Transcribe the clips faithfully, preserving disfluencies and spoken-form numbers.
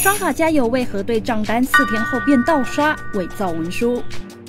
刷卡加油为核对账单，四天后便盗刷，伪造文书。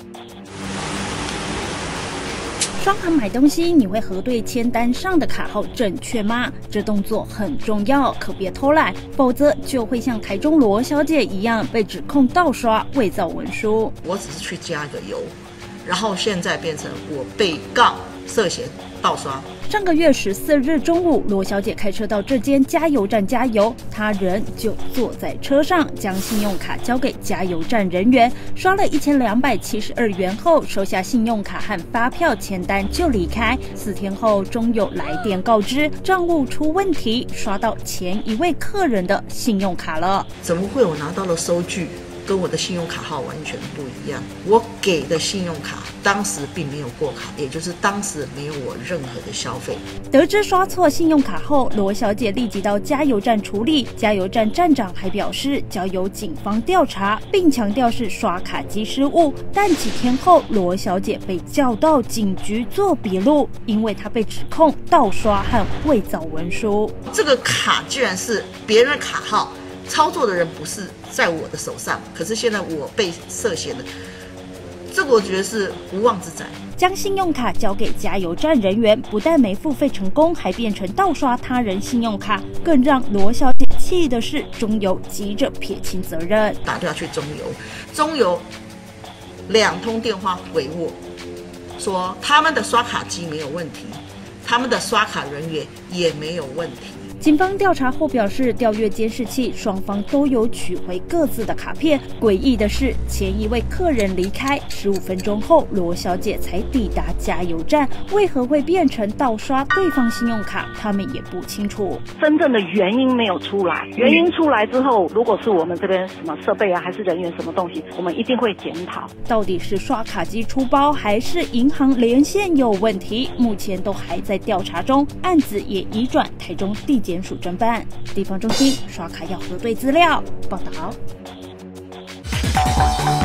刷卡买东西，你会核对签单上的卡号正确吗？这动作很重要，可别偷懒，否则就会像台中罗小姐一样被指控盗刷、伪造文书。 我只是去加个油，然后现在变成我被告涉嫌盗刷。 上个月十四日中午，罗小姐开车到这间加油站加油，她人就坐在车上，将信用卡交给加油站人员，刷了一千两百七十二元后，收下信用卡和发票签单就离开。四天后，终有来电告知账务出问题，刷到前一位客人的信用卡了。 怎么会我拿到了收据？跟我的信用卡号完全不一样，我给的信用卡当时并没有过卡，也就是当时没有我任何的消费。 得知刷错信用卡后，罗小姐立即到加油站处理。加油站站长还表示，交由警方调查，并强调是刷卡机失误。但几天后，罗小姐被叫到警局做笔录，因为她被指控盗刷和伪造文书。 这个卡居然是别人的卡号。操作的人不是在我的手上，可是现在我被涉嫌了，这个我觉得是无妄之灾。 将信用卡交给加油站人员，不但没付费成功，还变成盗刷他人信用卡。更让罗小姐气的是，中油急着撇清责任， 打电话去中油，中油两通电话回我，说他们的刷卡机没有问题，他们的刷卡人员也没有问题。 警方调查后表示，调阅监视器，双方都有取回各自的卡片。诡异的是，前一位客人离开十五分钟后，罗小姐才抵达加油站。为何会变成盗刷对方信用卡，他们也不清楚。 真正的原因没有出来，原因出来之后，如果是我们这边什么设备啊，还是人员什么东西，我们一定会检讨。 到底是刷卡机出包，还是银行连线有问题？目前都还在调查中，案子也移转台中地检署侦办。地方中心刷卡要核对资料。报道。